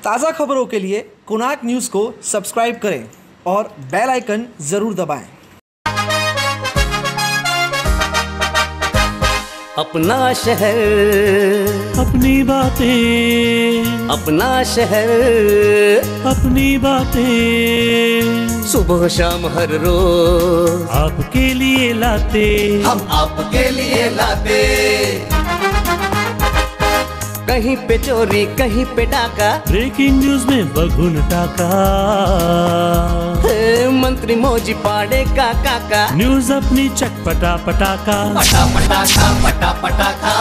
ताज़ा खबरों के लिए कोणार्क न्यूज़ को सब्सक्राइब करें और बेल आइकन ज़रूर दबाएं। अपना शहर, अपनी बातें, अपना शहर, अपनी बातें, सुबह शाम हर रोज आपके लिए लाते, हम आपके लिए लाते। कहीं पे चोरी, कहीं पे डाका, ब्रेकिंग न्यूज में बगुन टाका, मंत्री मौजी पाड़े का काका, न्यूज अपनी चटपटा पटाका, पटा पटाखा पटा पटाखा।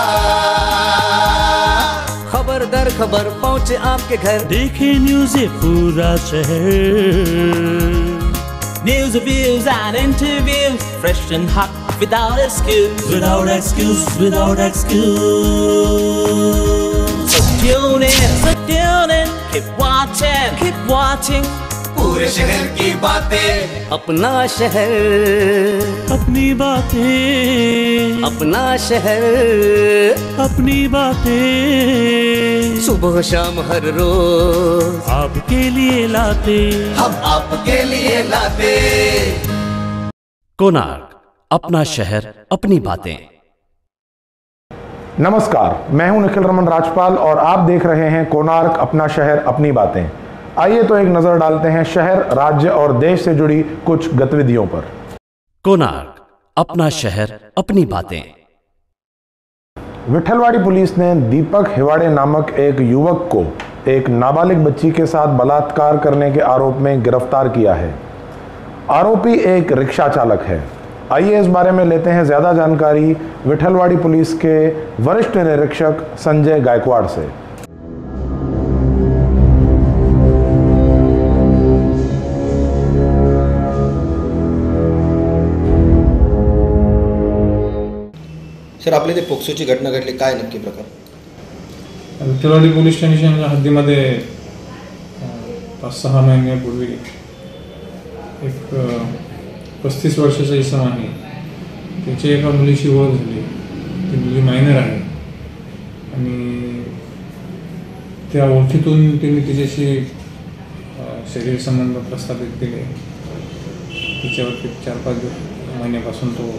खबर दर खबर पहुँचे आपके घर, देखे न्यूज ये पूरा शहर। News, reviews and interviews, fresh and hot, without excuse. Without excuse, without excuse. So tune in, keep watching. पूरे शहर की बातें, अपना शहर, अपनी बातें, अपना शहर, अपनी बातें, सुबह शाम हर रोज आपके लिए लाते, हम आपके लिए लाते। कोणार्क, अपना शहर अपनी बातें। नमस्कार, मैं हूं निखिल रमन राजपाल और आप देख रहे हैं कोणार्क अपना शहर अपनी बातें। आइए तो एक नजर डालते हैं शहर, राज्य और देश से जुड़ी कुछ गतिविधियों पर। कोणार्क, अपना शहर अपनी बातें। विठलवाड़ी पुलिस ने दीपक हिवाड़े नामक एक युवक को एक नाबालिग बच्ची के साथ बलात्कार करने के आरोप में गिरफ्तार किया है। आरोपी एक रिक्शा चालक है। आइए इस बारे में लेते हैं ज्यादा जानकारी विठलवाड़ी पुलिस के वरिष्ठ निरीक्षक संजय गायकवाड़ से। सर, आपले ते पोक्सोची घटना घडली, काय नक्की प्रकार? विठलवाडी पोलीस स्टेशनच्या हद्दीमध्ये 5-6 महिन्यापूर्वी एक 35 वर्षाचा इसम आहे, त्याची एका मुलीशी ओळख झाली। ती मुलगी मायनर आहे आणि त्या ओळखीतून त्यांनी तिच्याशी शरीर संबंध प्रस्थापित केले। तिच्यावरती 4-5 महिन्यापासून तो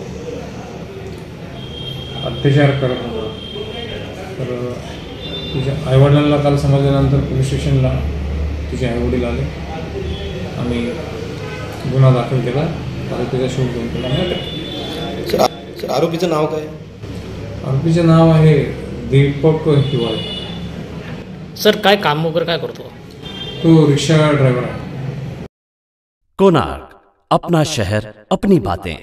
अत्याचार करत होता। तर तिच्या आईवडिलांना काल समजल्यानंतर पोलीस स्टेशनला तिचे आईवडील आले। आम्ही गुन्हा दाखल केला, आरोपीचा शोध घेऊन केला आणि अटक। सर, आरोपीचं नाव काय? आरोपीचे नाव आहे दीपक हिवाळे। सर, काय काम वगैरे काय करतो? तो रिक्षा ड्रायव्हर आहे। कोणार्क, अपना शहर अपनी बातें।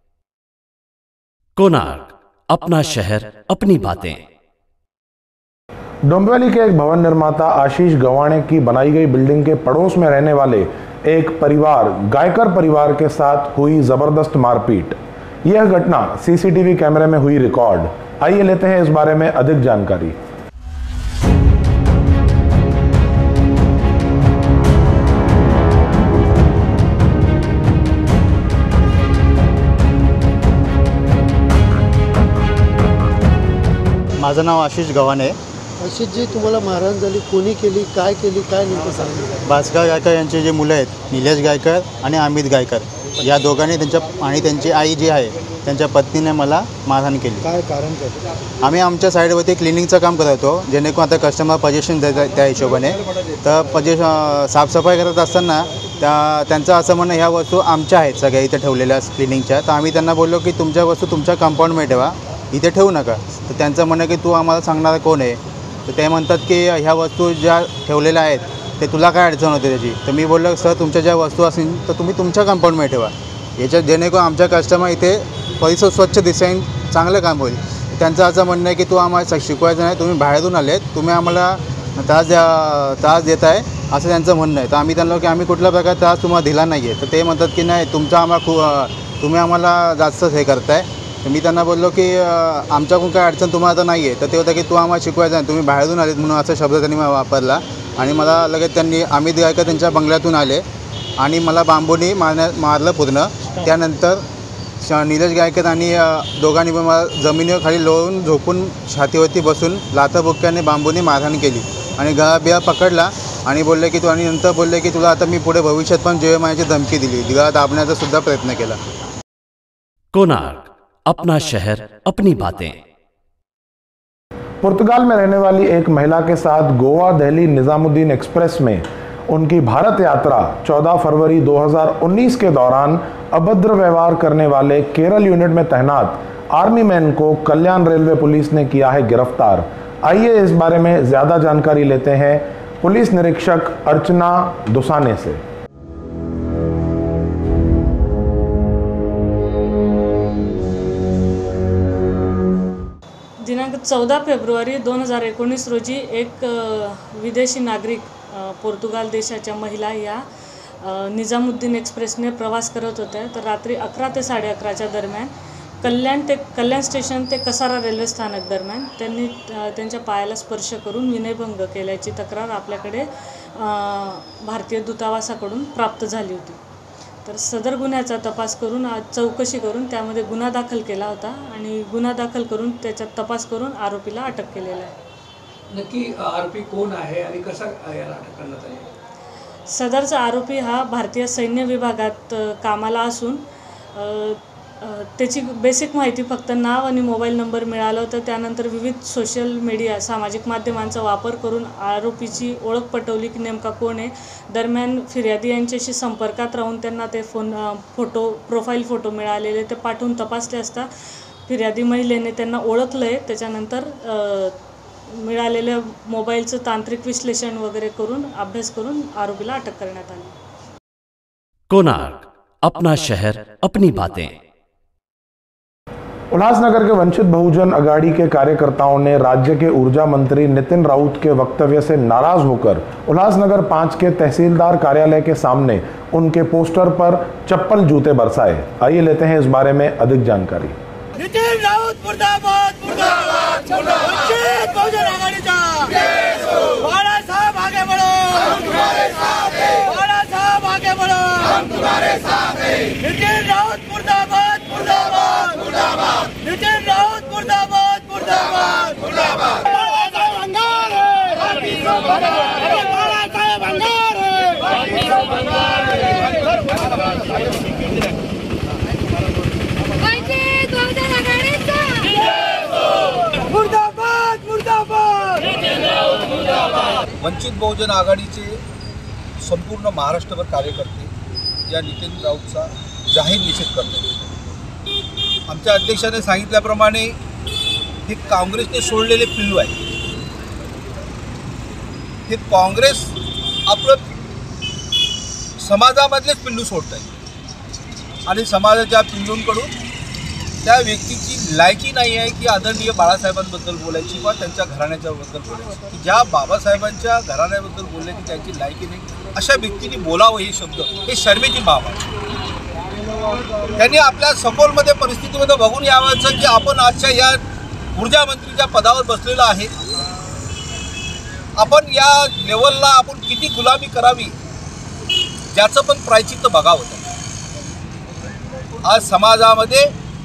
कोणार्क, अपना शहर अपनी बातें। डोंबिवली के एक भवन निर्माता आशीष गवाणे की बनाई गई बिल्डिंग के पड़ोस में रहने वाले एक परिवार गायकर परिवार के साथ हुई जबरदस्त मारपीट। यह घटना सीसीटीवी कैमरे में हुई रिकॉर्ड। आइए लेते हैं इस बारे में अधिक जानकारी। माझं नाव आशिष गव्हाणे। आशिषजी, तुम्हाला मारहाण झाली, कोणी केली, काय केली, काय नेमकं सांगितलं? भास्कर गायकर यांचे जे मुलं आहेत, निलेश गायकर आणि अमित गायकर, या दोघांनी त्यांची आई जी आहे त्यांच्या पत्नीने मला मारहाण केली। काय कारण काय? आम्ही आमच्या साईडवरती क्लिनिंगचं काम करत होतो, जेणेकरून आता कस्टमर पोझिशन देतात त्या हिशोबाने। तर साफसफाई करत असताना त्यांचं असं म्हणणं ह्या वस्तू आमच्या आहेत सगळ्या इथे ठेवलेल्या क्लिनिंगच्या। तर आम्ही त्यांना बोललो की तुमच्या वस्तू तुमच्या कंपाऊंडमध्ये ठेवा, इथे ठेवू नका। तर त्यांचं म्हणणं की तू आम्हाला सांगणारा कोण आहे? तर ते म्हणतात की ह्या वस्तू ज्या ठेवलेल्या आहेत ते तुला काय अडचण होते त्याची? तर मी बोललो सर, तुमच्या ज्या वस्तू असतील तर तुम्ही तुमच्या कंपाऊंडमध्ये ठेवा, याच्यात जेणेकरून आमच्या कस्टमर इथे परिसर स्वच्छ दिसेल, चांगलं काम होईल। त्यांचं असं म्हणणं आहे की तू आम्हाला शिकवायचं नाही, तुम्ही बाहेरून आलेत, तुम्ही आम्हाला त्रास देत आहे, असं त्यांचं म्हणणं आहे। तर आम्ही त्यांना की आम्ही कुठल्या प्रकारे त्रास तुम्हाला दिला नाही आहे। तर ते म्हणतात की नाही, तुम्ही आम्हाला जास्त हे करताय। तर मी त्यांना बोललो की आमच्याकडून काय अडचण तुम्हाला तर नाही आहे। तर ते होतं की तू आम्हाला शिकवायचं नाही, तुम्ही बाहेरून आलेत म्हणून असा शब्द त्यांनी वापरला। आणि मला लगेच त्यांनी अमित गायकर त्यांच्या बंगल्यातून आले आणि मला बांबूनी मारलं पूर्ण। त्यानंतर निलेश गायकर आणि दोघांनी पण मला जमिनीवर खाली लोळून झोपून छातीवरती बसून लाथाबुक्क्याने बांबूने मारहाण केली आणि गळा बिळा पकडला आणि बोलले की आणि नंतर बोलले की तुला आता मी पुढे भविष्यात पण जीवे मारण्याची धमकी दिली, दिला दाबण्याचा सुद्धा प्रयत्न केला. कोणार्क अपना शहर अपनी बातें. पुर्तगाल में रहने वाली एक महिला के साथ गोवा दिल्ली निजामुद्दीन एक्सप्रेस में उनकी भारत यात्रा 14 फरवरी 2019 के दौरान अभद्र व्यवहार करने वाले केरल यूनिट में तैनात आर्मी मैन को कल्याण रेलवे पुलिस ने किया है गिरफ्तार. आइए इस बारे में ज्यादा जानकारी लेते हैं पुलिस निरीक्षक अर्चना दुसाने से. दिनांक 14 फेब्रुवारी 2019 रोजी एक विदेशी नागरिक पोर्तुगाल देशाच्या महिला या निजामुद्दीन एक्सप्रेसने प्रवास करत होत्या. तर रात्री 11 ते 11:30च्या दरम्यान कल्याण स्टेशन ते कसारा रेल्वे स्थानक दरम्यान त्यांनी त्यांच्या पायाला स्पर्श करून विनयभंग केल्याची तक्रार आपल्याकडे भारतीय दूतावासाकडून प्राप्त झाली होती. तर सदर गुन्ह्याचा तपास करून चौकशी करून त्यामध्ये गुन्हा दाखल केला होता आणि गुन्हा दाखल करून त्याच्यात तपास करून आरोपीला अटक केलेला आहे. नक्की आरोपी कोण आहे आणि कसा याला अटक करण्यात आली? सदरचा आरोपी हा भारतीय सैन्य विभागात कामाला असून त्याची बेसिक माहिती फक्त नाव आणि मोबाईल नंबर मिळाला होता. त्यानंतर विविध सोशल मीडिया सामाजिक माध्यमांचा वापर करून आरोपीची ओळख पटवली की नेमका कोण आहे. दरम्यान फिर्यादी यांच्याशी संपर्कात राहून त्यांना ते प्रोफाईल फोटो मिळालेले ते पाठवून तपासले असता फिर्यादी महिलेने त्यांना ओळखलं आहे. त्याच्यानंतर मिळालेल्या मोबाईलचं तांत्रिक विश्लेषण वगैरे करून अभ्यास करून आरोपीला अटक करण्यात आली. कोणार्क अपना शहर अपनी बातें. उल्लासनगर के वंचित बहुजन अघाड़ी के कार्यकर्ताओं ने राज्य के ऊर्जा मंत्री नितिन राउत के वक्तव्य से नाराज होकर उल्लासनगर 5 के तहसीलदार कार्यालय के सामने उनके पोस्टर पर चप्पल जूते बरसाए. आइए लेते हैं इस बारे में अधिक जानकारी. नितिन राउत मुर्दाबाद मुर्दाबाद वंचित बहुजन आघाड़ीचा बाळासाहेब आगे बढ़ो, हम तुम्हारे साथ हैं. बाळासाहेब आगे बढ़ो, हम तुम्हारे साथ हैं. नितिन राउत मुर्दाबाद मुर्दाबाद मुर्दाबाद. नितिन राउत मुर्दाबाद मुर्दाबाद मुर्दाबाद. बाळासाहेब अंगार है, बाळासाहेब अंगार है. वंचित बहुजन आघाडीचा मुर्दाबाद मुर्दाबाद. वंचित बहुजन आघाडीचे संपूर्ण महाराष्ट्रभर कार्यकर्ते या नितीन राऊतचा जाहीर निषेध करतात. आमच्या अध्यक्षाने सांगितल्याप्रमाणे हे काँग्रेसने सोडलेले पिल्लू आहे. हे काँग्रेस आपलं समाजामधलेच पिल्लू सोडत आहे आणि समाजाच्या पिल्लूंकडून त्या व्यक्तीची लायकी नाही आहे की आदरणीय बाळासाहेबांबद्दल बोलायची किंवा त्यांच्या घराण्याच्याबद्दल बोलायची. की ज्या बाबासाहेबांच्या घराण्याबद्दल बोलले की त्यांची लायकी नाही अशा व्यक्तीने बोलावं हे शब्द हे शर्मेची बाब आहे. त्यांनी आपल्या सखोलमध्ये परिस्थितीमध्ये बघून यावं की आपण आजच्या या ऊर्जा मंत्रीच्या पदावर बसलेलो आहे. आपण या लेवलला आपण किती गुलामी करावी ज्याचं पण प्रायचित्त बघावं. आज समाजामध्ये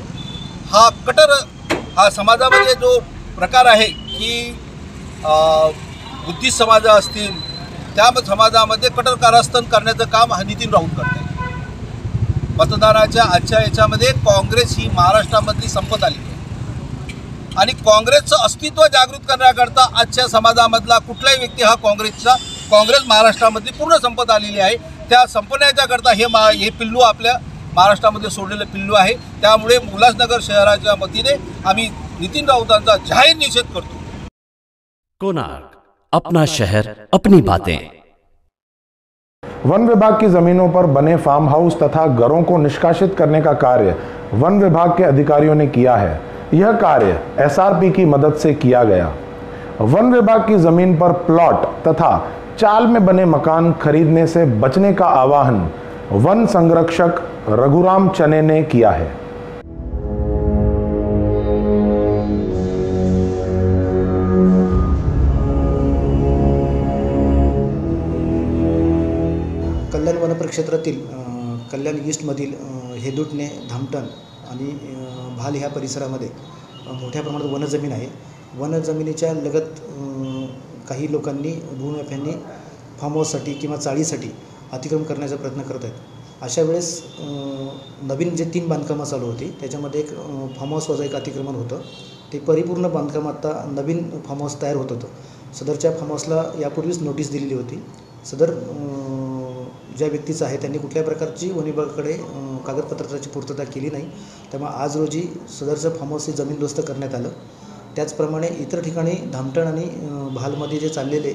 हा समाजामध्ये जो प्रकार आहे की बुद्धिस्ट समाज असतील त्या समाजामध्ये कट्टर कारस्थान करण्याचं काम हा नितीन राऊत करत आहे. मतदानाच्या आजच्या याच्यामध्ये काँग्रेस ही महाराष्ट्रामधली संपत आली आहे आणि काँग्रेसचं अस्तित्व जागृत करण्याकरता आजच्या समाजामधला कुठलाही व्यक्ती हा काँग्रेस महाराष्ट्रामधली पूर्ण संपत आलेली आहे. त्या संपण्याच्या करता हे पिल्लू आपल्या महाराष्ट्रामध्ये सोडलेलं पिल्लू आहे. त्यामुळे उल्हासनगर शहराच्या वतीने आम्ही नितीन राऊतांचा जाहीर निषेध करतो. कोणार्क अपना शहर अपनी बातें. वन विभाग की जमीनों पर बने फार्म हाउस तथा घरों को निष्कासित करने का कार्य वन विभाग के अधिकारियों ने किया है. यह कार्य एसआरपी की मदद से किया गया. वन विभाग की जमीन पर प्लॉट तथा चाल में बने मकान खरीदने से बचने का आह्वान वन संरक्षक रघुराम चने ने किया है. कल्याण वनपरिक्षेत्रातील कल्याण ईस्टमधील हेदुटणे धामटण आणि भाल ह्या परिसरामध्ये मोठ्या प्रमाणात वनजमीन आहे. वनजमिनीच्या लगत काही लोकांनी भूमाफियांनी फार्म हाऊससाठी किंवा चाळीसाठी अतिक्रमण करण्याचा प्रयत्न करत आहेत. अशा वेळेस नवीन जे 3 बांधकामं चालू होती त्याच्यामध्ये एक फार्म हाऊस वजा एक अतिक्रमण होतं. ते परिपूर्ण बांधकाम आत्ता नवीन फार्म हाऊस तयार होत होतं. सदरच्या फार्म हाऊसला यापूर्वीच नोटीस दिलेली होती. सदर ज्या व्यक्तीचं आहे त्यांनी कुठल्या प्रकारची वन विभागाकडे कागदपत्राची पूर्तता केली नाही. त्यामुळे आज रोजी सदरचं फार्म हाऊस हे जमीनदोस्त करण्यात आलं. त्याचप्रमाणे इतर ठिकाणी धामटण आणि भालमध्ये जे चाललेले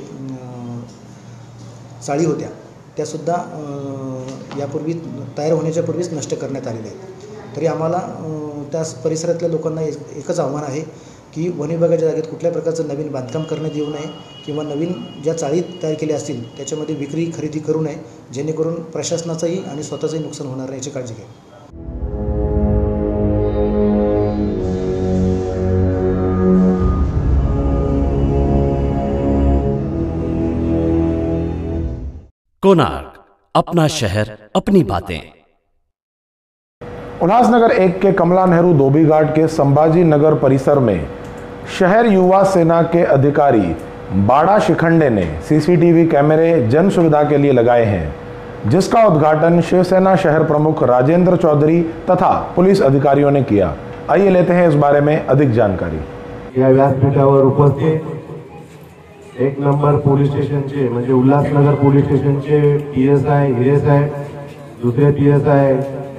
चाळी होत्या त्यासुद्धा यापूर्वी तयार होण्याच्या पूर्वीच नष्ट करण्यात आलेल्या आहेत. तरी आम्हाला त्या परिसरातल्या लोकांना एकच आव्हान आहे की वन विभागाच्या जागेत कुठल्या प्रकारचं नवीन बांधकाम करण्यात येऊ नये किंवा नवीन ज्या चाळी तयार केल्या असतील त्याच्यामध्ये विक्री खरेदी करू नये, जेणेकरून प्रशासनाचंही आणि स्वतःचंही नुकसान होणार नाही याची काळजी घ्या. कोणार्क, अपना शहर अपनी बातें। उल्लासनगर 1 के कमला नेहरू धोबी घाट के संभाजी नगर परिसर में शहर युवा सेना के अधिकारी बाड़ा शिखंडे ने सीसीटीवी कैमरे जन सुविधा के लिए लगाए हैं, जिसका उद्घाटन शिवसेना शहर प्रमुख राजेंद्र चौधरी तथा पुलिस अधिकारियों ने किया। आइए लेते हैं इस बारे में अधिक जानकारी। या व्यासपीठावर उपस्थित 1 नंबर पोलीस स्टेशनचे म्हणजे उल्हासनगर पोलीस स्टेशनचे PSI हिरे साहेब, दुसरे PSI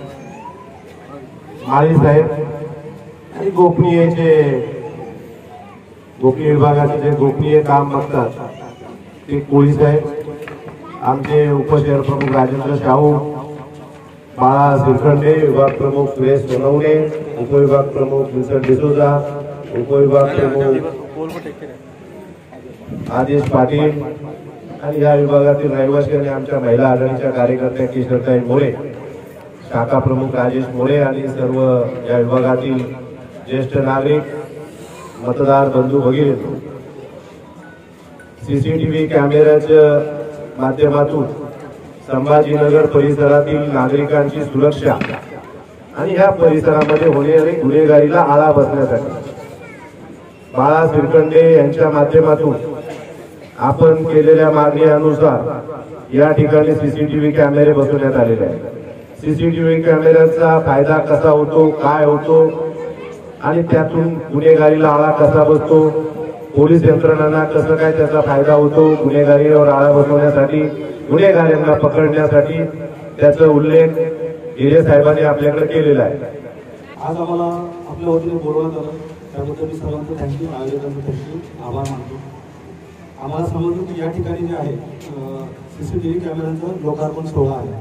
माळी साहेब आणि गोपनीय विभागाचे जे गोपनीय काम बघतात ते कोळी साहेब, आमचे उपशहर प्रमुख राजेंद्र शाहू, बाळा शिरखंडे, विभाग प्रमुख सुरेश सोनवणे, उपविभाग प्रमुख विल्सन डिसोजा, उपविभाग प्रमुख आदेश पाटील आणि या विभागातील रहिवासी आणि आमच्या महिला आघाडीच्या कार्यकर्त्या किशोरताई मोरे, शाखा प्रमुख राजेश मोरे आणि सर्व या विभागातील ज्येष्ठ नागरिक, मतदार बंधू वगैरे सीसीटीव्ही कॅमेऱ्याच्या माध्यमातून संभाजीनगर परिसरातील नागरिकांची सुरक्षा आणि या परिसरामध्ये होणाऱ्या गुन्हेगारीला आळा बसण्यासाठी बाळा शिरखंडे यांच्या माध्यमातून आपण केलेल्या मागणीनुसार या ठिकाणी सीसीटीव्ही कॅमेरे बसवण्यात आलेले आहेत। सीसीटीव्ही कॅमेऱ्याचा फायदा कसा होतो, काय होतो आणि त्यातून गुन्हेगारीला आळा कसा बसतो, पोलीस यंत्रणांना कसं काय त्याचा फायदा होतो, गुन्हेगारीवर आळा बसवण्यासाठी, गुन्हेगारांना पकडण्यासाठी त्याचा उल्लेख हिरे साहेबांनी आपल्याकडे केलेला आहे। आज आम्हाला आपल्या वतीने बोलवण्यात आलं, त्याबद्दल मी सर्वांचं थँक्यू, आयोजकांचं थँक्यू, आभार मानतो। आम्हाला समजलं की या ठिकाणी जे आहे सीसीटीव्ही कॅमेऱ्यांचा लोकार्पण सोहळा आहे।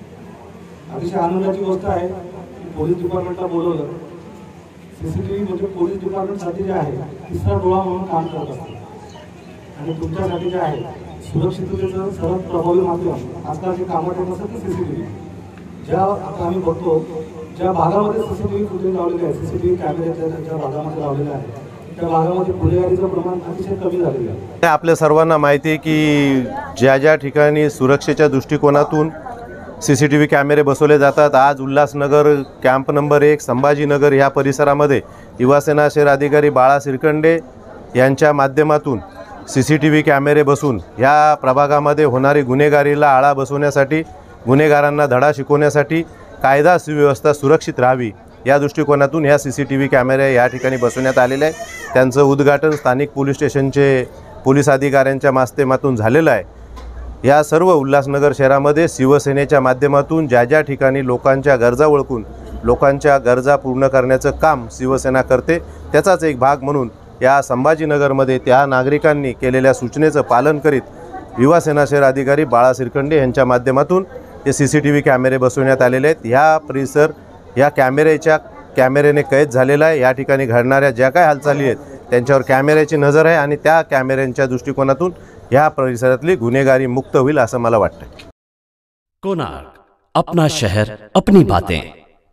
अतिशय आनंदाची गोष्ट आहे की पोलीस डिपार्टमेंटला बोलवलं। सीसीटीव्ही म्हणजे पोलीस डिपार्टमेंटसाठी जे आहे तिसरा डोळा म्हणून काम करत असतं आणि तुमच्यासाठी जे आहे सुरक्षिततेचं सर्वात प्रभावी माध्यम आजकालचे कामं ठेवण्यासाठी सीसीटीव्ही। ज्या आता आम्ही बघतो ज्या भागामध्ये सीसीटीव्ही फुटेज लावलेले आहे, सीसीटीव्ही कॅमेऱ्याच्या ज्या भागामध्ये लावलेले आहे त्या भागामध्ये गुन्हेगारीचं प्रमाण अतिशय कमी झालेलं आहे। आपल्या सर्वांना माहिती आहे की ज्या ज्या ठिकाणी सुरक्षेच्या दृष्टिकोनातून सीसीटीव्ही कॅमेरे बसवले जातात, आज उल्हासनगर कॅम्प नंबर 1 संभाजीनगर ह्या परिसरामध्ये युवासेना शहर अधिकारी बाळा शिरखंडे यांच्या माध्यमातून सीसीटीव्ही कॅमेरे बसून ह्या प्रभागामध्ये होणारी गुन्हेगारीला आळा बसवण्यासाठी, गुन्हेगारांना धडा शिकवण्यासाठी, कायदा सुव्यवस्था सुरक्षित राहावी या दृष्टिकोनातून ह्या सीसीटीव्ही कॅमेरे या ठिकाणी बसवण्यात आलेले आहे। त्यांचं उद्घाटन स्थानिक पोलीस स्टेशनचे पोलीस अधिकाऱ्यांच्या माध्यमातून झालेलं आहे। या सर्व उल्हासनगर शहरामध्ये शिवसेनेच्या माध्यमातून ज्या ज्या ठिकाणी लोकांच्या गरजा ओळखून लोकांच्या गरजा पूर्ण करण्याचं काम शिवसेना करते, त्याचाच एक भाग म्हणून या संभाजीनगरमध्ये त्या नागरिकांनी केलेल्या सूचनेचं पालन करीत युवासेना शहर अधिकारी बाळा शिरखंडे यांच्या माध्यमातून हे सीसीटीव्ही कॅमेरे बसवण्यात आलेले आहेत। ह्या परिसर या कॅमेऱ्याने कैद झालेला आहे। या ठिकाणी घडणाऱ्या ज्या काय हालचाली आहेत त्यांच्यावर कॅमेऱ्याची नजर आहे आणि त्या कॅमेऱ्यांच्या दृष्टिकोनातून या परिसरातली गुन्हेगारी मुक्त होईल असं मला वाटतं। कोणार्क, अपना शहर अपनी बातें।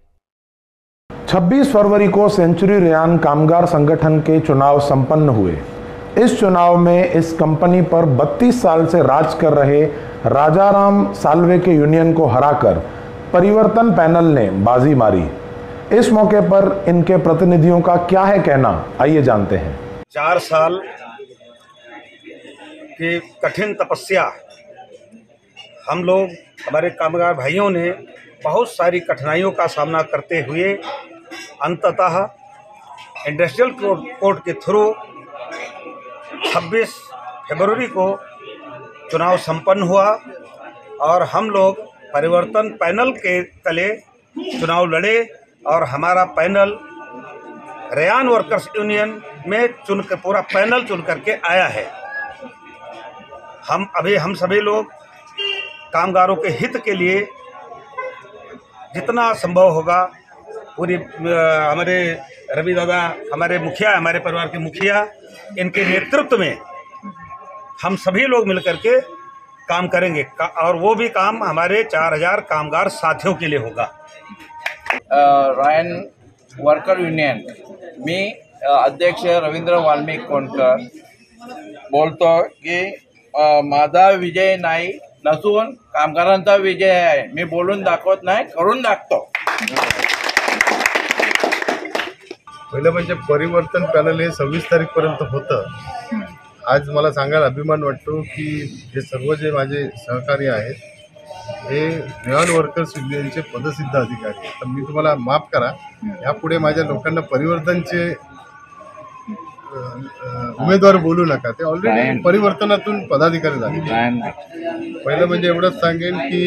26 फरवरी को सेंचुरी रेयान कामगार संगठन के चुनाव संपन्न हुए। इस चुनाव में इस कंपनी पर 32 साल से राज कर रहे राजाराम साल्वे के यूनियन को हराकर परिवर्तन पैनल ने बाजी मारी। इस मौके पर इनके प्रतिनिधियों का क्या है कहना, आइए जानते हैं। 4 साल की कठिन तपस्या हम लोग हमारे कामगार भाइयों ने बहुत सारी कठिनाइयों का सामना करते हुए अंततः इंडस्ट्रियल कोर्ट के थ्रू 26 फरवरी को चुनाव संपन्न हुआ और हम लोग परिवर्तन पैनल के तले चुनाव लड़े और हमारा पैनल रेयान वर्कर्स यूनियन में चुनकर पूरा पैनल चुन करके आया है। हम सभी लोग कामगारों के हित के लिए जितना संभव होगा पूरी हमारे रवि दादा हमारे मुखिया हमारे परिवार के मुखिया इनके नेतृत्व में हम सभी लोग मिलकर के काम करेंगे और वो भी काम हमारे 4000 कामगार साथियों के लिए होगा। रॉयन वर्कर युनियन मी अध्यक्ष रवींद्र वाल्मिक कोणकर बोलतो की माझा विजय नाही नसून कामगारांचा विजय आहे। मी बोलून दाखवत नाही, करून दाखवतो। पहिलं म्हणजे परिवर्तन पॅनल हे 26 तारीखपर्यंत होतं। आज मला सांगायला अभिमान वाटतो की हे सर्व जे माझे सहकारी आहेत हे रेयान वर्कर्स युनियनचे पदसिद्ध अधिकारी आहेत। तर मी तुम्हाला माफ करा, यापुढे माझ्या लोकांना परिवर्तनचे उमेदवार बोलू नका, ते ऑलरेडी परिवर्तनातून पदाधिकारी झाले। पहिलं म्हणजे एवढंच सांगेन की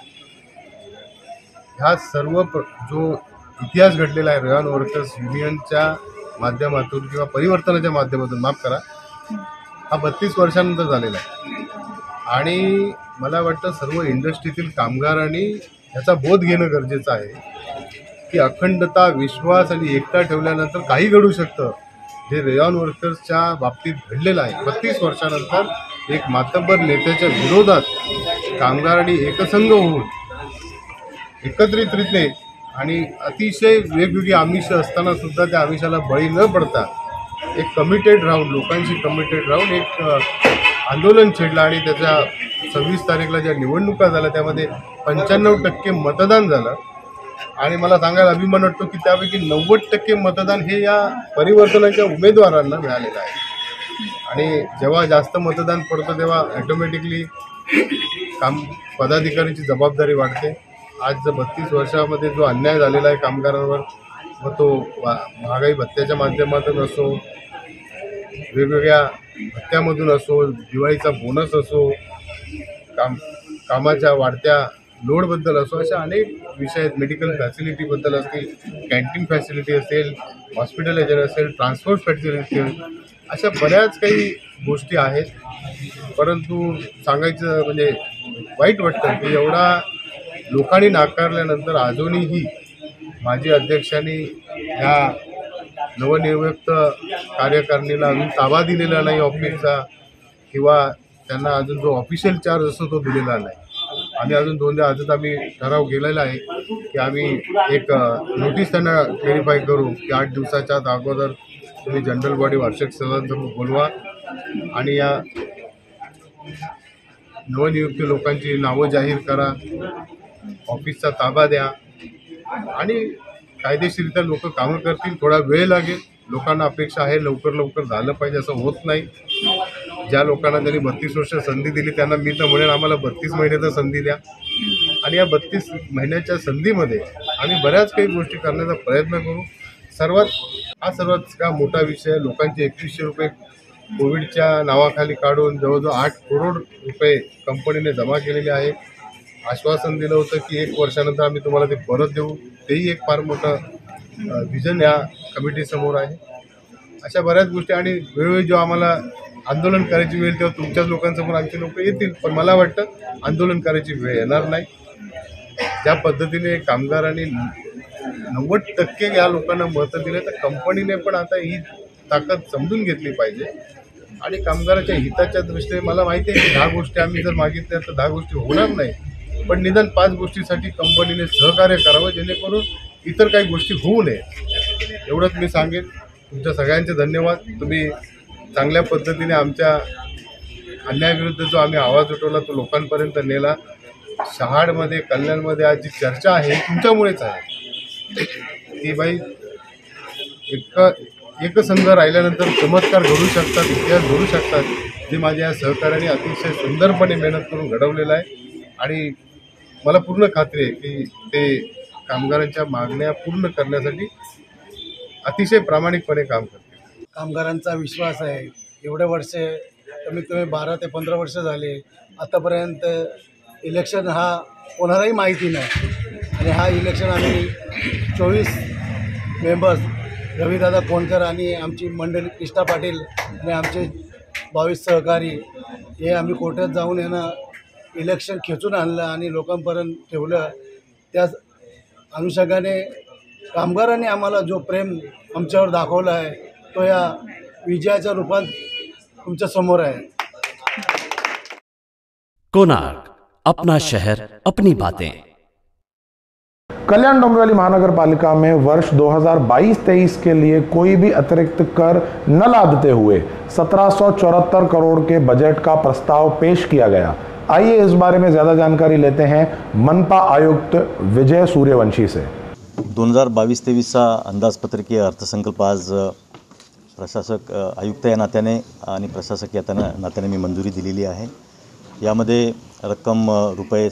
ह्या सर्व जो इतिहास घडलेला आहे रेयान वर्कर्स युनियनच्या माध्यमातून किंवा परिवर्तनाच्या माध्यमातून, माफ करा, हा 32 वर्षानंतर झालेला आहे आणि मला वाटतं सर्व इंडस्ट्रीतील कामगारांनी याचा बोध घेणं गरजेचं आहे की अखंडता, विश्वास आणि एकता ठेवल्यानंतर काही घडू शकतं। जे रेयान वर्कर्सच्या बाबतीत घडलेलं आहे 32 वर्षानंतर एक मातब्बर नेत्याच्या विरोधात कामगारांनी एकसंघ होऊन एकत्रितरित्या आणि अतिशय वेगवेगळी आमिष असताना सुद्धा त्या आमिषाला बळी न पडता एक कमिटेड राहून, लोकांशी कमिटेड राहून एक आंदोलन छेडलं आणि त्याच्या 26 तारीखला ज्या निवडणुका झाल्या त्यामध्ये 95% मतदान झालं आणि मला सांगायला अभिमान वाटतो की त्यापैकी 90% मतदान हे या परिवर्तनाच्या उमेदवारांना मिळालेलं आहे आणि जेव्हा जास्त मतदान पडतं तेव्हा ऑटोमॅटिकली पदाधिकाऱ्यांची जबाबदारी वाढते। आज 32 वर्षामध्ये जो अन्याय झालेला आहे कामगारांवर, मग तो महागाई भत्त्याच्या माध्यमातून असो, वेगवेगळ्या भत्त्यामधून असो, दिवाळीचा बोनस असो, कामाच्या वाढत्या लोडबद्दल असो, अशा अनेक विषय आहेत। मेडिकल फॅसिलिटीबद्दल असतील, कॅन्टीन फॅसिलिटी असेल, हॉस्पिटलायझर असेल, ट्रान्सपोर्ट फॅसिलिटी असेल, अशा बऱ्याच काही गोष्टी आहेत। परंतु सांगायचं म्हणजे वाईट वाटतं की एवढा लोकांनी नाकारल्यानंतर अजूनही माजी अध्यक्षांनी ह्या नवनियुक्त कार्यकारिणीला अजून ताबा दिलेला नाही ऑफिसचा किंवा त्यांना अजून जो ऑफिशियल चार्ज असतो तो दिलेला नाही। आम्ही अजून 2दा आजच आम्ही ठराव केलेला आहे की आम्ही एक नोटीस त्यांना क्लेरिफाय करू की 8 दिवसाच्या अगोदर तुम्ही जनरल बॉडी वार्षिक सभासद बोलवा आणि या नवनियुक्त लोकांची नावं जाहीर करा, ऑफिसचा ताबा द्या आणि कायदेशीररित्या लोक कामं करतील। थोडा वेळ लागेल, लोकांना अपेक्षा आहे लवकर झालं पाहिजे, असं होत नाही। ज्या लोकांना त्यांनी 32 वर्ष संधी दिली त्यांना मी तर म्हणेन आम्हाला 32 महिन्याचा संधी द्या आणि या 32 महिन्याच्या संधीमध्ये आम्ही बऱ्याच काही गोष्टी करण्याचा प्रयत्न करू। सर्वात का मोठा विषय, लोकांचे 2100 रुपये कोविडच्या नावाखाली काढून जवळजवळ 8 करोड रुपये कंपनीने जमा केलेले आहे। आश्वासन दिलं होतं की 1 वर्षानंतर आम्ही तुम्हाला ते परत देऊ, तेही एक फार मोठं विजन या कमिटीसमोर आहे। अशा बऱ्याच गोष्टी आणि वेळोवेळी जेव्हा आम्हाला आंदोलन करायची वेळ तेव्हा तुमच्याच लोकांसमोर आमचे लोक येतील, पण मला वाटतं आंदोलन करायची वेळ येणार नाही। ज्या पद्धतीने कामगारांनी 90% या लोकांना मतं दिले तर कंपनीने पण आता ही ताकद समजून घेतली पाहिजे आणि कामगाराच्या हिताच्या दृष्टीने मला माहिती आहे की 10 गोष्टी आम्ही जर मागितल्या तर 10 गोष्टी होणार नाही, पण निदान 5 गोष्टीसाठी कंपनीने सहकार्य करावं जेणेकरून इतर काही गोष्टी होऊ नये। एवढंच मी सांगेन। तुमच्या सगळ्यांचे धन्यवाद। तुम्ही चांगल्या पद्धतीने आमच्या अन्यायाविरुद्ध जो आम्ही आवाज उठवला तो लोकांपर्यंत नेला। शहाडमध्ये, कल्याणमध्ये आज जी चर्चा आहे तुमच्यामुळेच आहे की बाई एकसंघ राहिल्यानंतर चमत्कार घडू शकतात, इतिहास घडू शकतात, जे माझ्या या सहकार्याने अतिशय सुंदरपणे मेहनत करून घडवलेलं आहे। आणि मला पूर्ण खात्री आहे की ते कामगारांच्या मागण्या पूर्ण करण्यासाठी अतिशय प्रामाणिकपणे काम करतील. कामगारांचा विश्वास आहे. एवढे वर्षे कमीत कमी 12 ते 15 वर्ष झाले आतापर्यंत इलेक्शन हा कोणालाही माहिती नाही आणि हा इलेक्शन आम्ही 24 मेंबर्स रविदादा कोणकर आणि आमची मंडळी कृष्णा पाटील आणि आमचे 22 सहकारी हे आम्ही कोर्टात जाऊन यांना इलेक्शन खेचून आणलं आणि लोकांपर्यंत ठेवलं. त्याच अनुषंगाने कामगारांनी आम्हाला जो प्रेम आमच्यावर दाखवला आहे तो या विजयाच्या रूपात तुमच्या समोर आहे. कोणार्क अपना शहर अपनी बातें. कल्याण डोंबिवली महानगर पालिका में वर्ष 2022-23 के लिए कोई भी अतिरिक्त कर न लादते हुए 1774 करोड़ के बजट का प्रस्ताव पेश किया गया. आइए इस बारे में ज्यादा जानकारी लेते हैं मनपा आयुक्त विजय सूर्यवंशी से. 2022-23चा अंदाजपत्रकीय अर्थसंकल्प आज प्रशासक आयुक्त या नात्याने आणि प्रशासक या नात्याने मी मंजुरी दिलेली आहे. यामध्ये रक्कम रुपये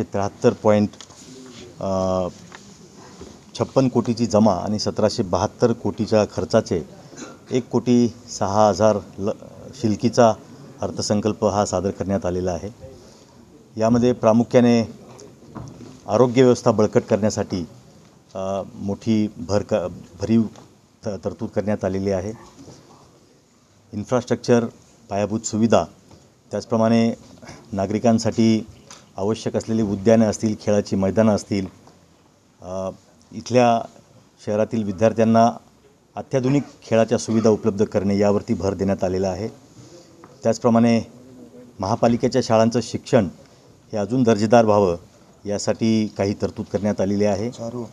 1773.56 कोटीची जमा आणि 1772 कोटीच्या खर्चाचे 1,06,000 शिल्कीचा अर्थसंकल्प हा सादर करण्यात आलेला आहे. यामध्ये प्रामुख्याने आरोग्य व्यवस्था बळकट करण्यासाठी मोठी भरीव तरतूद करण्यात आलेली आहे. इन्फ्रास्ट्रक्चर, पायाभूत सुविधा, त्याचप्रमाणे नागरिकांसाठी आवश्यक असलेली उद्याने असतील, खेळाची मैदानं असतील, इथल्या शहरातील विद्यार्थ्यांना अत्याधुनिक खेळाच्या सुविधा उपलब्ध करणे यावरती भर देण्यात आलेला आहे. त्याचप्रमाणे महापालिकेच्या शाळांचं शिक्षण हे अजून दर्जेदार व्हावं यासाठी काही तरतूद करण्यात आलेली आहे.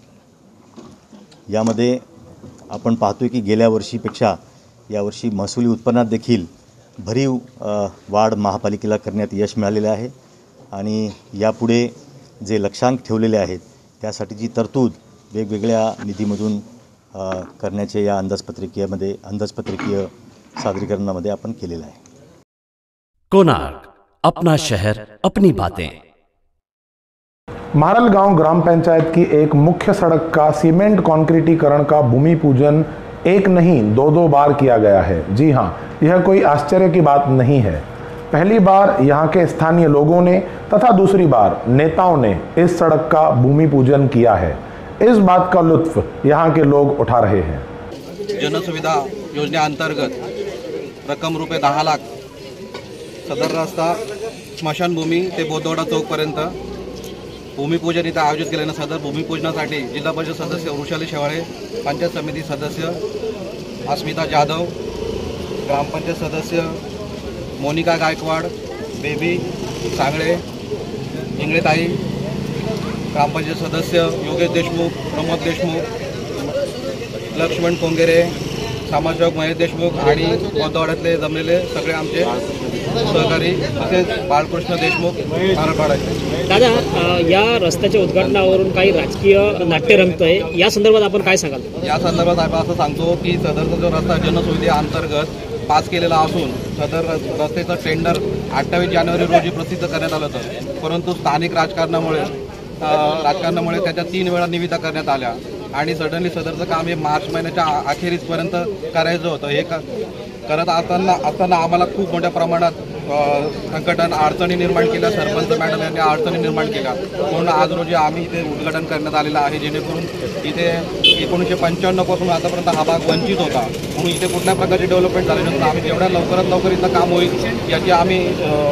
यामध्ये आपण पाहतोय की गेल्या वर्षीपेक्षा यावर्षी महसुली उत्पन्नात देखील भरीव वाढ महापालिकेला करण्यात यश मिळालेलं आहे आणि यापुढे जे लक्ष्यांक ठेवलेले आहेत त्यासाठीची तरतूद वेगवेगळ्या निधीमधून करण्याचे या अंदाजपत्रकीय सादरीकरणामध्ये आपण केलेलं आहे. कोणार्क अपना शहर अपनी बातें. मारल गांव ग्राम पंचायत की एक मुख्य सड़क का सीमेंट कंक्रीटीकरण का भूमि पूजन एक नहीं 2 बार किया गया है. जी हां, यह कोई आश्चर्य की बात नहीं है. पहली बार यहां के स्थानीय लोगों ने तथा दूसरी बार नेताओं ने इस सड़क का भूमि पूजन किया है. इस बात का लुत्फ यहां के लोग उठा रहे हैं. जनसुविधा योजनेअंतर्गत रक्कम रुपये 10 लाख सदर रस्ता स्मशानभूमी ते बोधवाडा चौकपर्यंत भूमिपूजन इथं आयोजित केल्यानं सदर भूमिपूजनासाठी जिल्हा परिषद सदस्य वृषाली शेवाळे, पंचायत समिती सदस्य अस्मिता जाधव, ग्रामपंचायत सदस्य मोनिका गायकवाड, बेबी सांगळे, इंगळेताई, ग्रामपंचायत सदस्य योगेश देशमुख, प्रमोद देशमुख, लक्ष्मण कोंगेरे, समाजसेवक महेश देशमुख आणि बोधवाड्यातले जमलेले सगळे आमचे सहकारी तसेच बाळकृष्ण देशमुख आरपाडाचे. दादा, या रस्त्याच्या उद्घाटनावरून काही राजकीय नाट्य रंगतंय, या संदर्भात आपण काय सांगाल? या संदर्भात आपण असं सांगतो की सदरचा जो रस्ता जनसुविधेअंतर्गत पास केलेला असून सदर रस्त्याचं टेंडर 28 जानेवारी रोजी प्रसिद्ध करण्यात आलं होतं. परंतु स्थानिक राजकारणामुळे त्याच्या 3 वेळा निविदा करण्यात आल्या आणि सडनली सदरचं काम हे मार्च महिन्याच्या अखेरीसपर्यंत करायचं होतं. हे करत असताना आम्हाला खूप मोठ्या प्रमाणात संकटानं अडचणी निर्माण केल्या. सरपंच मॅडम यांनी अडचणी निर्माण केल्या म्हणून आज रोजी आम्ही इथे उद्घाटन करण्यात आलेलं आहे. जेणेकरून इथे 1995 पासून आतापर्यंत हा भाग वंचित होता म्हणून इथे कुठल्या प्रकारची डेव्हलपमेंट झाली नव्हतं. आम्ही जेवढ्या लवकरात लवकर इथं काम होईल याची आम्ही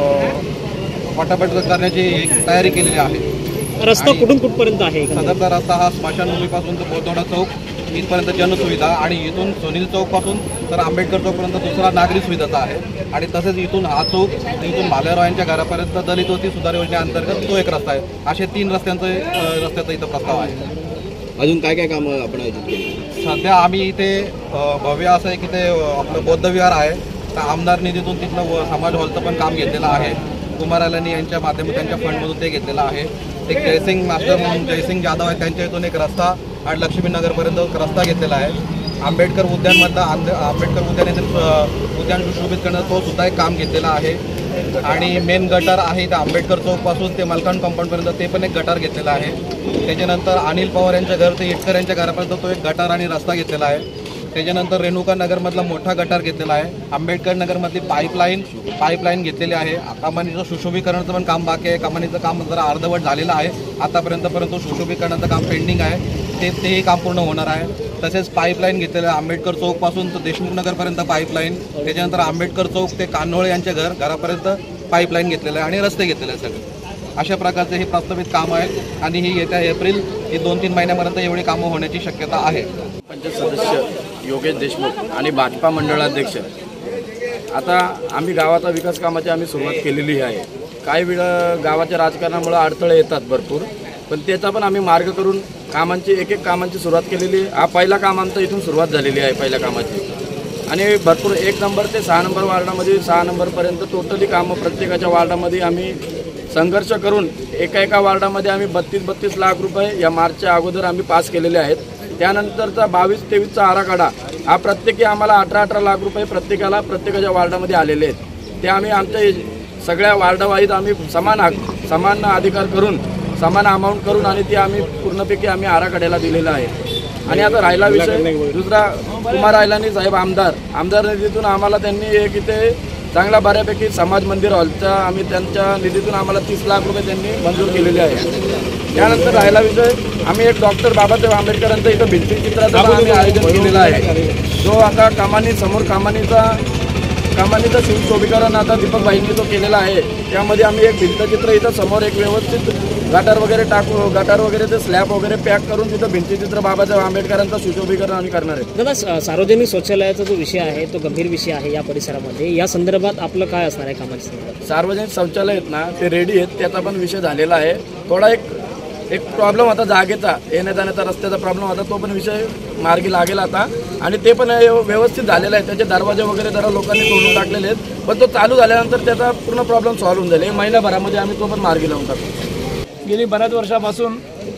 पटापट करण्याची तयारी केलेली आहे. रस्ता कुठून कुठपर्यंत आहे? सदरचा रस्ता हा स्मशानभूमीपासून तर बोधवाडा चौक इथपर्यंत जनसुविधा आणि इथून सुनील चौकपासून तर आंबेडकर चौकपर्यंत दुसरा नागरी सुविधाचा आहे आणि तसेच इथून हा चौक इथून भालेराव यांच्या घरापर्यंत दलित वस्ती सुधार योजनेअंतर्गत तो एक रस्ता आहे. असे 3 रस्त्याचा इथं प्रस्ताव आहे. अजून काय काय कामं आपण आयोजित केली? सध्या आम्ही इथे भव्य असं एक इथे आपलं बौद्ध विहार आहे. तर आमदार निधीतून तिथलं समाज हॉलचं पण काम घेतलेलं आहे. कुमारालानी यांच्या माध्यमातून त्यांच्या फंडमधून ते घेतलेलं आहे. एक जयसिंग मास्टर म्हणून जयसिंग जाधव आहे त्यांच्या इथून एक रस्ता आणि लक्ष्मीनगरपर्यंत एक रस्ता घेतलेला आहे. आंबेडकर उद्यानमधला आंबेडकर उद्यान येथील उद्यान सुशोभित करण्याचं तो सुद्धा एक काम घेतलेला आहे. आणि मेन गटार आहे ते आंबेडकर चौकपासून ते मलकान कंपाऊंडपर्यंत ते पण एक गटार घेतलेला आहे. त्याच्यानंतर अनिल पवार यांच्या घर ते इटकर यांच्या घरापर्यंत तो एक गटार आणि रस्ता घेतलेला आहे. त्याच्यानंतर रेणुका नगरमधला मोठा गटार घेतलेला आहे. आंबेडकर नगरमधली पाईपलाईन घेतलेली आहे. कमानीचं सुशोभीकरणाचं पण काम बाकी आहे. कमानीचं काम जरा अर्धवट झालेलं आहे आतापर्यंत, परंतु सुशोभीकरणाचं काम पेंडिंग आहे. तेही काम पूर्ण होणार आहे. तसेच पाईपलाईन घेतलेलं आहे आंबेडकर चौकपासून तर देशमुख नगरपर्यंत पाईपलाईन. त्याच्यानंतर आंबेडकर चौक ते कान्होळे यांच्या घरापर्यंत पाईपलाईन घेतलेलं आहे आणि रस्ते घेतलेले आहे सगळे. अशा प्रकारचे हे प्रस्तावित काम आहे आणि ही येत्या एप्रिल ही 2-3 महिन्यापर्यंत एवढी कामं होण्याची शक्यता आहे. पंचायत सदस्य योगेश देशमुख आणि भाजपा मंडळाध्यक्ष. आता आम्ही गावाचा विकास कामाची आम्ही सुरुवात केलेली आहे. काही वेळा गावाच्या राजकारणामुळे अडथळे येतात भरपूर, पण त्याचा पण आम्ही मार्ग करून एक कामांची सुरुवात केलेली आहे. हा पहिला काम आमचं इथून सुरुवात झालेली आहे पहिल्या कामाची. आणि भरपूर 1 नंबर ते 6 नंबर वार्डामध्ये 6 नंबरपर्यंत टोटली कामं प्रत्येकाच्या वार्डामध्ये आम्ही संघर्ष करून एका वार्डामध्ये आम्ही 32 लाख रुपये या मार्चच्या अगोदर आम्ही पास केलेले आहेत. त्यानंतरचा 22-23चा आराखडा हा प्रत्येकी आम्हाला 18 लाख रुपये प्रत्येकाच्या वार्डामध्ये आलेले आहेत. ते आम्ही आमच्या सगळ्या वार्डावाईज आम्ही समान अधिकार करून समान अमाऊंट करून आणि ती आम्ही पूर्णपैकी आम्ही आराखड्याला दिलेला आहे. आणि आता राहिला विषय दुसरा, कुमार रायलानी साहेब आमदार निधीतून आम्हाला त्यांनी एक इथे चांगला बऱ्यापैकी समाज मंदिर हॉलचा आम्ही त्यांच्या निधीतून आम्हाला 30 लाख रुपये त्यांनी मंजूर केलेले आहे. त्यानंतर राहिला विषय, आम्ही एक डॉक्टर बाबासाहेब आंबेडकरांचा इथं भिंतीचित्राचं आम्ही आयोजन केलेलं आहे. जो आता कमानीचं शिवशोभीकरण आता दीपकबाईंनी तो केलेला आहे. त्यामध्ये आम्ही एक भिंतचित्र इथं समोर एक व्यवस्थित गटार वगैरे ते स्लॅब वगैरे पॅक करून तिथं भिंतचित्र बाबासाहेब आंबेडकरांचं सुशोभीकरण आम्ही करणार आहे. दादा, सार्वजनिक शौचालयाचा जो विषय आहे तो गंभीर विषय आहे या परिसरामध्ये. या संदर्भात आपलं काय असणार आहे कामाच्या संदर्भात? सार्वजनिक शौचालय आहेत ना, ते रेडी आहेत. त्याचा पण विषय झालेला आहे. थोडा एक प्रॉब्लेम होता जागेचा, येण्या जाण्याचा रस्त्याचा प्रॉब्लेम होता. तो पण विषय मार्गी लागेल आता आणि ते पण व्यवस्थित झालेलं आहे. त्याचे दरवाजे वगैरे जरा लोकांनी तोडून टाकलेले आहेत, पण तो चालू झाल्यानंतर त्याचा पूर्ण प्रॉब्लेम सॉल्व्ह होऊन जाईल. महिन्याभरामध्ये आम्ही तो पण मार्गी लावून टाकतो. गेली बऱ्याच वर्षापासून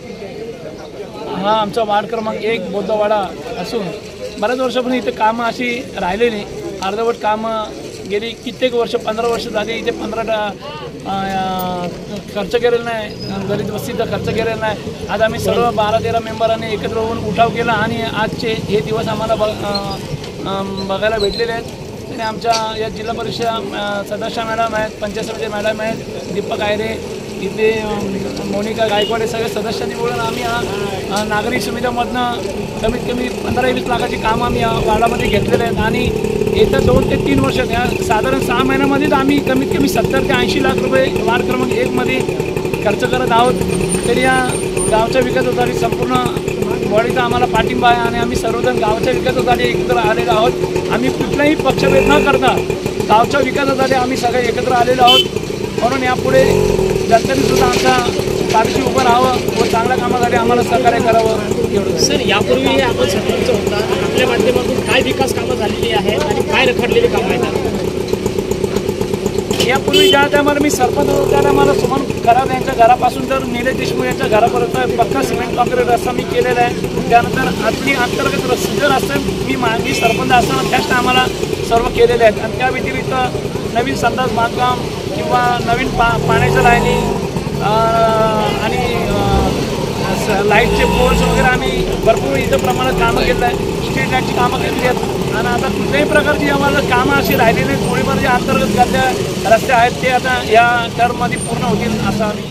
हा आमचा वार्ड क्रमांक 1 बौद्धवाडा असून बऱ्याच वर्षापासून इथे कामं अशी राहिलेली, अर्धवट कामं गेली कित्येक वर्ष, 15 वर्ष झाली. इथे 15 खर्च केलेला नाही, दलित वस्तीचा खर्च केलेला नाही. आज आम्ही सर्व 12-13 मेंबरांनी एकत्र होऊन उठाव केला आणि आजचे हे दिवस आम्हाला बघायला भेटलेले आहेत. आणि आमच्या या जिल्हा परिषद सदस्य मॅडम आहेत, पंचायत समिती मॅडम आहेत, दीपक आयरे, इथे मोनिका गायकवाड, हे सगळे सदस्यांनी मिळून आम्ही नागरिक सुविधामधनं कमीत कमी 15-20 लाखाची कामं आम्ही या वार्डामध्ये घेतलेले आहेत. आणि येत्या 2 ते 3 वर्षात या साधारण 6 महिन्यामध्येच आम्ही कमीत कमी 70 ते 80 लाख रुपये वार्ड क्रमांक 1मध्ये खर्च करत आहोत. तरी या गावच्या विकासासाठी संपूर्ण बॉडीचा आम्हाला पाठिंबा आहे आणि आम्ही सर्वजण गावच्या विकासासाठी एकत्र आलेलो आहोत. आम्ही कुठलाही पक्षभेद न करता गावच्या विकासासाठी आम्ही सगळे एकत्र आलेलो आहोत. म्हणून यापुढे जनतेने सुद्धा आमच्या पाठीशी उभं राहावं व चांगल्या कामासाठी आम्हाला सहकार्य करावं एवढं. सर, यापूर्वी आपण सरपंच होता, आपल्या माध्यमातून काय विकास कामं झालेली आहेत आणि काय रखडलेली कामं आहेत? यापूर्वी ज्या टायमाला मी सरपंच होतो त्या टायमाला सुमन खराब यांच्या घरापासून तर निलेश देशमुख यांच्या घरापर्यंत पक्का सिमेंट कॉन्क्रीट रस्ता मी केलेला आहे. त्यानंतर आतली अंतर्गत रस्ते रस्ते मी सरपंच असताना त्याच टायमाला सर्व केलेले आहेत. आणि त्या व्यतिरिक्त नवीन संडास बांधकाम किंवा नवीन पाण्याच्या लाईनी आणि लाईटचे पोल्स वगैरे आम्ही भरपूर इथं प्रमाणात कामं केलं आहे. स्ट्रीट लाईटची कामं केलेली आहेत. आणि आता कुठल्याही प्रकारची आम्हाला कामं अशी राहिलेली आहेत. थोडीफार जे अंतर्गत गल्ल्या रस्ते आहेत ते आता या टर्ममध्ये पूर्ण होतील असं आम्ही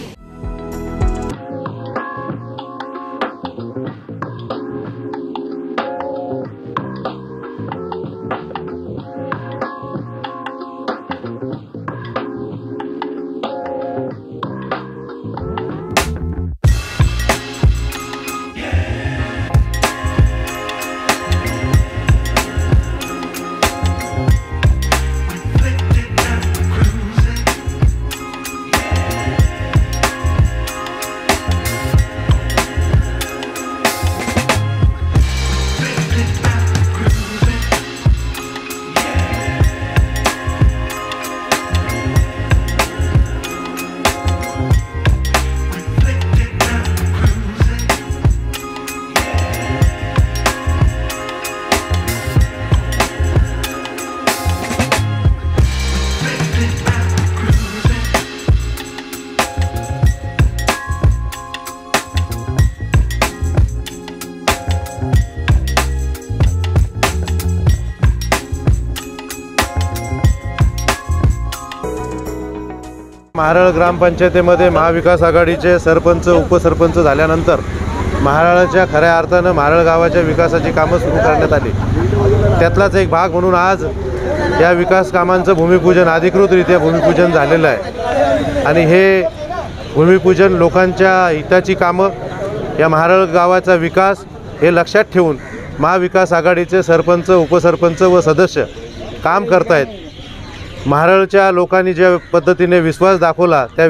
महाराळ ग्रामपंचायतीमध्ये महाविकास आघाडीचे सरपंच उपसरपंच झाल्यानंतर महाराळच्या खऱ्या अर्थानं महाराळ गावाच्या विकासाची कामं सुरू करण्यात आली। त्यातलाच एक भाग म्हणून आज या विकास कामांचं भूमिपूजन अधिकृतरित्या भूमिपूजन झालेलं आहे आणि हे भूमिपूजन लोकांच्या हिताची कामं, या महाराळ गावाचा विकास हे लक्षात ठेवून महाविकास आघाडीचे सरपंच उपसरपंच व सदस्य काम करतायत। महाराळच्या लोकांनी ज्या पद्धतीने विश्वास दाखवला त्या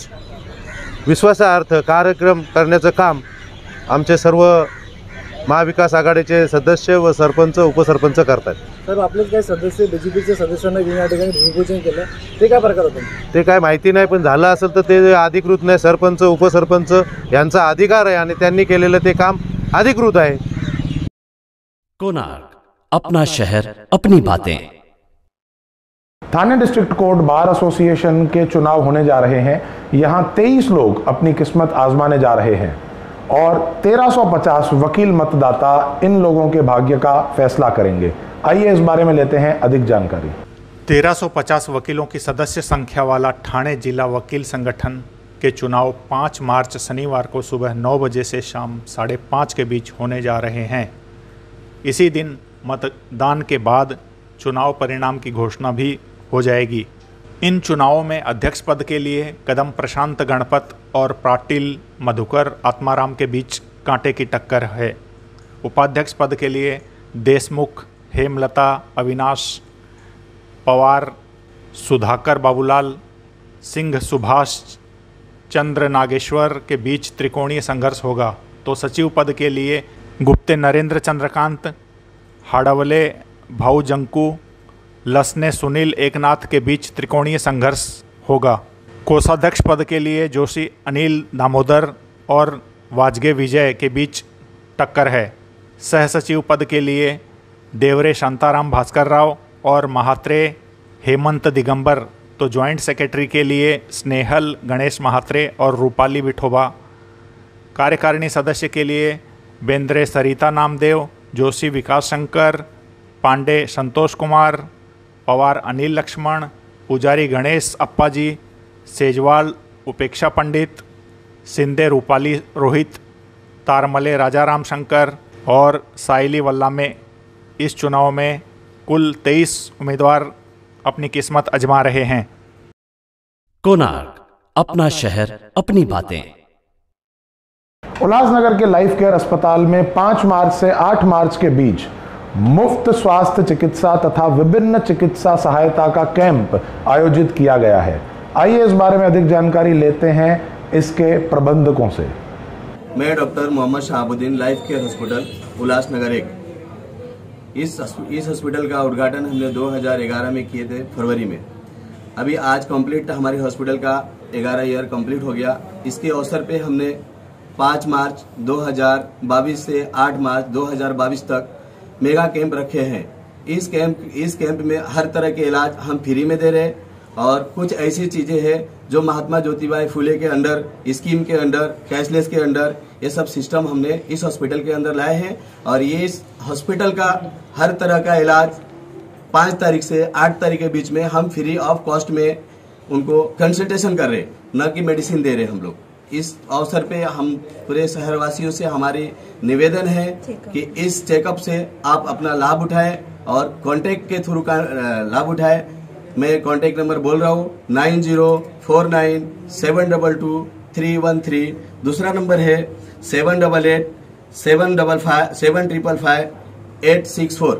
विश्वासार्थ कार्यक्रम करण्याचं काम आमचे सर्व महाविकास आघाडीचे सदस्य व सरपंच उपसरपंच करतात। सर, आपले काही सदस्य बीजेपीचे सदस्यांना घेऊन या ठिकाणी भूमिपूजन केलं, ते काय प्रकार होतं? ते काय माहिती नाही, पण झालं असेल तर ते अधिकृत नाही। सरपंच उपसरपंच यांचा अधिकार आहे आणि त्यांनी केलेलं ते काम अधिकृत आहे। कोणार्क, अपना शहर अपनी बातें। Thane district court bar association के चुनाव होने जा रहे हैं। यहाँ 23 लोग अपनी किस्मत आजमाने जा रहे हैं और 1350 वकील मतदाता इन लोगों के भाग्य का फैसला करेंगे। आइए इस बारे में लेते हैं अधिक जानकारी। 1350 वकीलों की सदस्य संख्या वाला ठाणे जिला वकील संगठन के चुनाव 5 मार्च शनिवार को सुबह 9 बजे से शाम 5:30 के बीच होने जा रहे हैं। इसी दिन मतदान के बाद चुनाव परिणाम की घोषणा भी हो जाएगी। इन चुनावों में अध्यक्ष पद के लिए कदम प्रशांत गणपत और पाटिल मधुकर आत्माराम के बीच कांटे की टक्कर है। उपाध्यक्ष पद के लिए देशमुख, हेमलता, अविनाश पवार, सुधाकर बाबूलाल सिंह, सुभाष चंद्र नागेश्वर के बीच त्रिकोणीय संघर्ष होगा। तो सचिव पद के लिए गुप्ते नरेंद्र चंद्रकांत, हाड़वले भाऊ जंकू, लसने सुनील एकनाथ के बीच त्रिकोणीय संघर्ष होगा। कोषाध्यक्ष पद के लिए जोशी अनिल दामोदर और वाजगे विजय के बीच टक्कर है। सहसचिव पद के लिए देवरे शांताराम भास्कर राव और महात्रे हेमंत दिगंबर, तो ज्वाइंट सेक्रेटरी के लिए स्नेहल गणेश महात्रे और रूपाली विठोबा। कार्यकारिणी सदस्य के लिए बेंद्रे सरिता नामदेव, जोशी विकास शंकर, पांडे संतोष कुमार, पवार अनिल लक्ष्मण, पुजारी गणेश अप्पाजी, सेजवाल उपेक्षा पंडित, सिंधे रूपाली रोहित, तारमले राजाराम शंकर और साइली वल्ला में इस चुनाव में कुल 23 उम्मीदवार अपनी किस्मत आजमा रहे हैं। कोणार्क, अपना शहर अपनी बातें। उल्लासनगर के लाइफ केयर अस्पताल में 5 मार्च से 8 मार्च के बीच मुफ्त स्वास्थ्य चिकित्सा तथा विभिन्न चिकित्सा सहायता का कैंप आयोजित किया गया है। आइए इस बारे में अधिक जानकारी लेते हैं इसके प्रबंधकों से। मैं doctor Mohammad Shahabuddin, life care hospital Ulhasnagar 1। इस हॉस्पिटल का उद्घाटन हमने 2011 में किए थे, फरवरी में। अभी आज कंप्लीट हमारे हॉस्पिटल का 11 ईयर कंप्लीट हो गया। इसके अवसर पे हमने 5 मार्च 2022 से 8 मार्च 2022 तक मेगा कैंप रखे हैं। इस कैंप में हर तरह के इलाज हम फ्री में दे रहे हैं और कुछ ऐसी चीजें हैं जो महात्मा ज्योतिबा फुले के अंडर, स्कीम के अंडर, कैशलेस के अंडर, ये सब सिस्टम हमने इस हॉस्पिटल के अंदर लाए हैं। और ये इस हॉस्पिटल का हर तरह का इलाज 5 तारीख से 8 तारीख के बीच में हम फ्री ऑफ कॉस्ट में उनको कंसल्टेशन कर रहे हैं, न कि मेडिसिन दे रहे हम लोग। इस अवसर पे हम पूरे शहरवासियों से हमारी निवेदन है कि इस चेकअप से आप अपना लाभ उठाएं और कांटेक्ट के थ्रू का लाभ उठाएं। मैं कांटेक्ट नंबर बोल रहा हूँ 9049722313। दूसरा नंबर है 7887555864।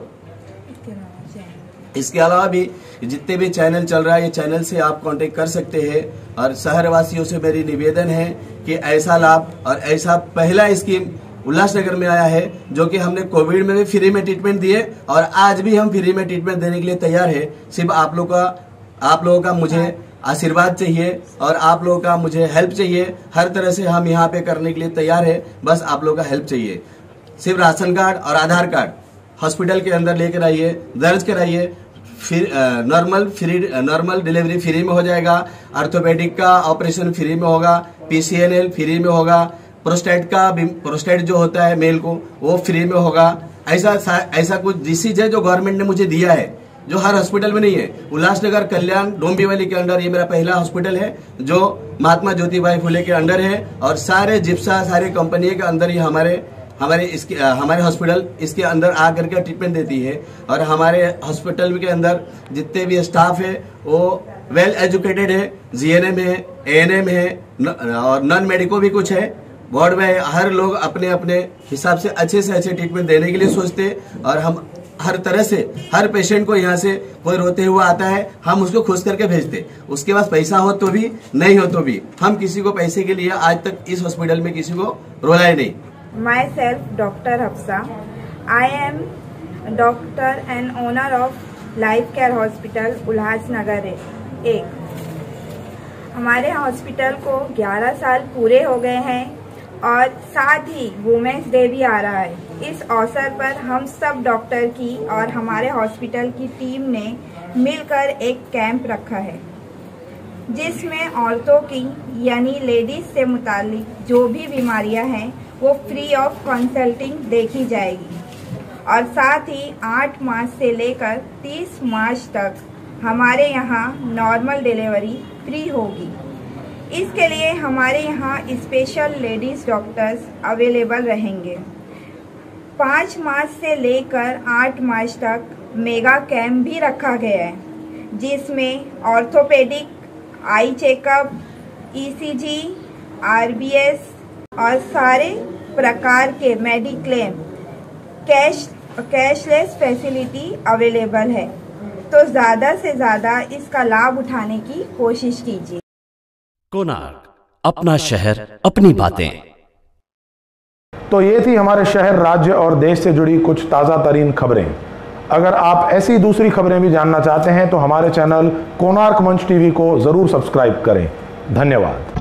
इसके अलावा भी जितने भी चैनल चल रहा है, ये चैनल से आप कांटेक्ट कर सकते हैं। और शहरवासियों से मेरी निवेदन है कि ऐसा लाभ और ऐसा पहला स्कीम उल्लासनगर में आया है जो कि हमने कोविड में भी फ्री में ट्रीटमेंट दिए और आज भी हम फ्री में ट्रीटमेंट देने के लिए तैयार है। सिर्फ आप लोगों का मुझे आशीर्वाद चाहिए और आप लोगों का मुझे हेल्प चाहिए। हर तरह से हम यहाँ पे करने के लिए तैयार है, बस आप लोगों का हेल्प चाहिए। सिर्फ राशन कार्ड और आधार कार्ड हॉस्पिटल के अंदर लेकर आइए, दर्ज कराइए। फिर नॉर्मल डिलीवरी फ्री में हो जाएगा, ऑर्थोपेडिक का ऑपरेशन फ्री में होगा, PCNL फ्री में होगा, प्रोस्टेट जो होता है मेल को वो फ्री में होगा। ऐसा कुछ डिसीज है जो गवर्नमेंट ने मुझे दिया है, जो हर हॉस्पिटल में नहीं है। उल्लासनगर कल्याण डोंबिवली के अंडर ये मेरा पहला हॉस्पिटल है जो महात्मा ज्योतिबाई फुले के अंडर है, और सारे जिप्सा सारी कंपनी के अंदर ही हमारे हॉस्पिटल इसके अंदर आकर के ट्रीटमेंट देती है। और हमारे हॉस्पिटल के अंदर जितने भी स्टाफ है वो वेल एजुकेटेड है, जीएनएम है, एएनएम है और नॉन मेडिको भी कुछ है, वार्ड में हर लोग अपने अपने हिसाब से अच्छे ट्रीटमेंट देने के लिए सोचते। और हम हर तरह से हर पेशेंट को यहाँ से कोई रोते हुआ आता है, हम उसको खुश करके भेजते। उसके पास पैसा हो तो भी, नहीं हो तो भी, हम किसी को पैसे के लिए आज तक इस हॉस्पिटल में किसी को रोलाए नहीं। Myself, Dr. Hafsa. I am doctor and owner of Life Care Hospital, Ulhasnagar 1। हमारे हॉस्पिटल को 11 साल पूरे हो गए हैं और साथ ही वुमेन्स डे भी आ रहा है। इस अवसर पर हम सब डॉक्टर की और हमारे हॉस्पिटल की टीम ने मिलकर एक कैंप रखा है जिसमें औरतों की यानी लेडीज से मुतालिक जो भी बीमारियां हैं वो फ्री ऑफ कंसल्टिंग देखी जाएगी। और साथ ही 8 मार्च से लेकर 30 मार्च तक हमारे यहाँ नॉर्मल डिलीवरी फ्री होगी। इसके लिए हमारे यहाँ स्पेशल लेडीज डॉक्टर्स अवेलेबल रहेंगे। 5 मार्च से लेकर 8 मार्च तक मेगा कैंप भी रखा गया है जिसमें orthopaedic, eye checkup, ECG, RBS और सारे प्रकार के मेडिक्लेम कैशलेस फैसिलिटी अवेलेबल है। तो ज़्यादा से ज़्यादा इसका लाभ उठाने की कोशिश कीजिए। कोणार्क, अपना शहर अपनी बातें। तो ये थी हमारे शहर, राज्य और देश से जुड़ी कुछ ताज़ा तरीन खबरें। अगर आप ऐसी दूसरी खबरें भी जानना चाहते हैं तो हमारे चैनल कोणार्क मंच टीवी को ज़रूर सब्सक्राइब करें। धन्यवाद।